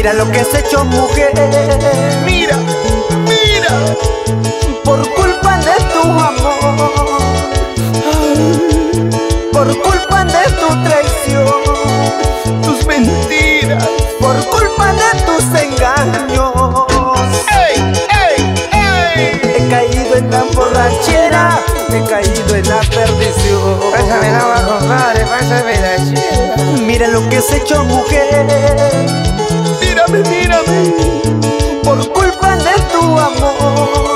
Mira lo que has hecho, mujer. Mira, mira. Por culpa de tu amor, por culpa de tu traición, Tus mentiras. por culpa de tus engaños. ¡Ey, ey, ey! He caído en la borrachera, he caído en la perdición. Pásame el agua, compadre, pásame la chela. Mira lo que has hecho, mujer. Mírame, mírame. Por culpa de tu amor,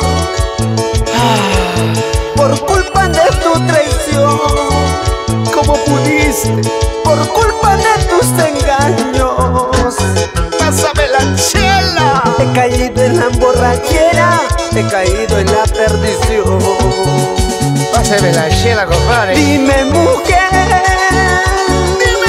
por culpa de tu traición, ¿Cómo pudiste? por culpa de tus engaños. Pásame la chela. He caído en la borrachera, he caído en la perdición. Pásame la chela, compadre. Dime, mujer, Dime,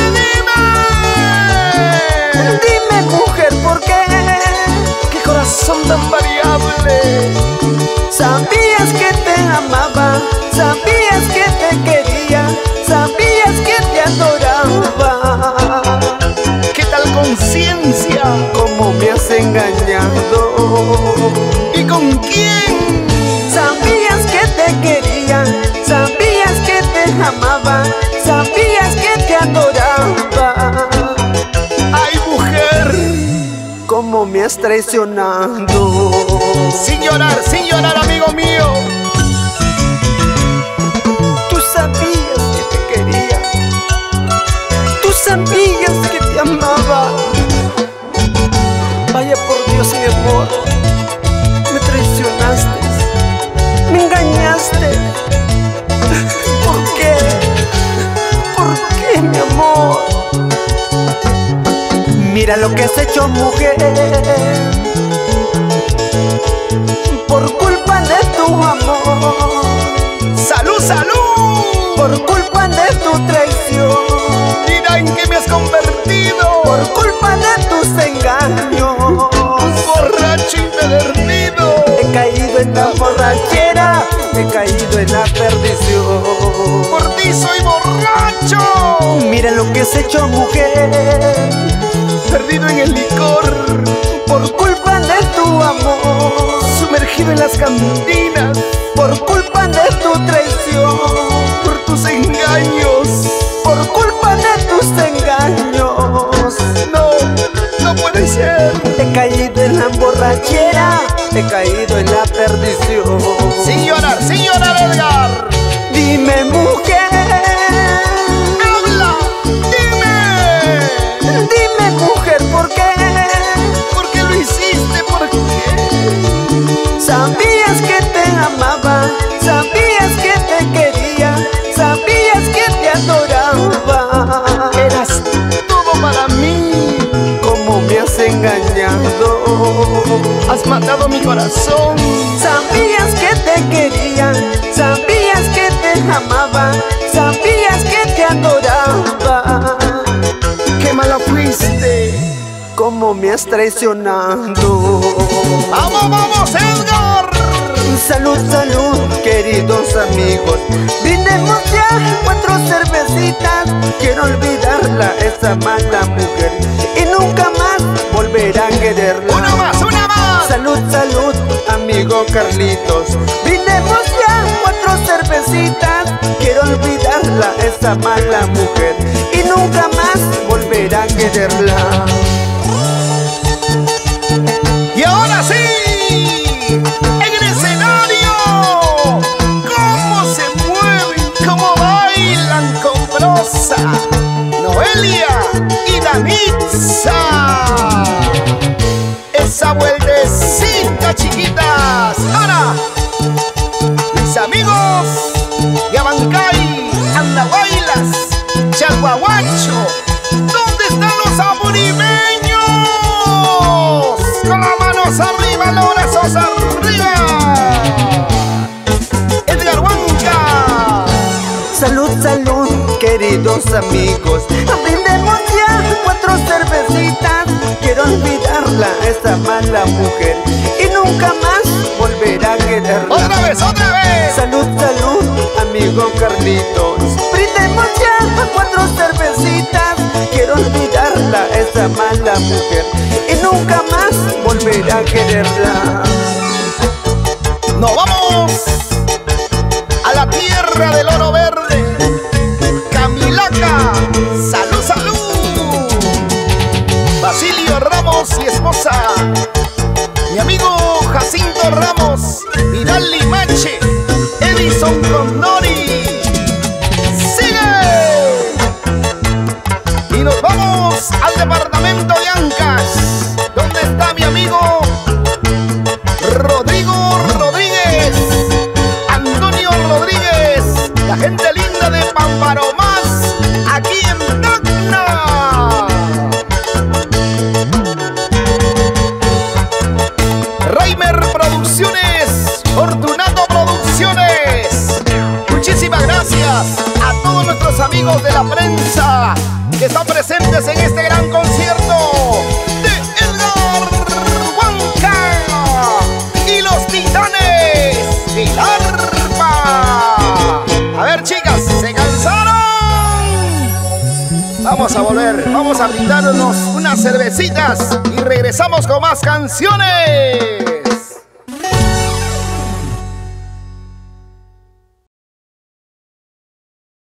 dime. dime, mujer, ¿por qué? ¡Qué corazón tan variable! Sabías que te amaba, sabías que te quería, sabías que te adoraba. ¿Qué tal conciencia? ¿Cómo me has engañado? ¿Y con quién? Sabías que te quería, sabías que te amaba, sabías que te adoraba. ¡Ay, mujer! ¿Cómo me has traicionado? Sin llorar, amigo mío. Tú sabías que te quería, tú sabías que te amaba. Vaya por Dios, mi amor, me traicionaste, me engañaste. ¿Por qué? ¿Por qué, mi amor? Mira lo que has hecho, mujer. Por culpa de tu amor, ¡Salud, salud! por culpa de tu traición, Mira en qué me has convertido. por culpa de tus engaños. Borracho empedernido. He caído en la borrachera, he caído en la perdición. Por ti soy borracho. Mira lo que has hecho, mujer. Perdido en el licor. Por culpa de tu amor, Sumergido en las cantinas. por culpa de tu traición, Por tus engaños. por culpa de tus engaños. No, no puede ser. He caído en la borrachera, he caído en la perdición. Sin llorar, Edgar. Dime, mujer, Habla, dime. dime, mujer, ¿por qué? ¿Por qué lo hiciste? ¿Por qué? Sabías que te amaba, sabías que te quería, sabías que te adoraba. Eras todo para mí. ¿Cómo me has engañado? Has matado mi corazón. Sabías que te quería, sabías que te amaba, sabías que te adoraba. Qué mala fuiste. ¿Cómo me has traicionado? ¡Vamos, vamos, Edgar! Salud, salud, queridos amigos. Brindemos ya 4 cervecitas. Quiero olvidarla, esa mala mujer, y nunca más volver a quererla. ¡Una más, una más! Salud, salud, amigo Carlitos. Brindemos ya 4 cervecitas. Quiero olvidarla, esa mala mujer, y nunca más volver a quererla. Y ahora sí, en el escenario, cómo se mueven, cómo bailan con brosa, Noelia y Danitza. Esa vueltecita, chiquitas. Ahora, mis amigos de Abancay, Andahuaylas, Chalhuahuacho, ¿dónde están los apurimeños? Con las manos arriba, los brazos arriba. Edgar Huanca. Salud, salud, queridos amigos. Brindemos ya 4 cervecitas. Quiero olvidarla, esa mala mujer, y nunca más volver a quererla. Otra vez, otra vez. Salud, salud, amigo Carlitos. Brindemos ya 4 cervecitas. Quiero olvidarla, esa esa mala mujer y nunca más volverá a quererla. Nos vamos a la tierra del oro verde, Camilaca. Salud, salud. Basilio Ramos y esposa, mi amigo Jacinto Ramos, Vidal Limache, Edison Condori. ¡Sigue! Y nos vamos al departamento de Ancash, donde está mi amigo Rodrigo Rodríguez, Antonio Rodríguez, la gente linda de Pamparomás, aquí en Tacna. Reimer Producciones, Fortunato Producciones. Muchísimas gracias a todos nuestros amigos de la prensa que están presentes en este gran concierto de Edgar Huanca y los Titanes del Arpa. A ver, chicas, ¿se cansaron? Vamos a volver, vamos a brindarnos unas cervecitas y regresamos con más canciones.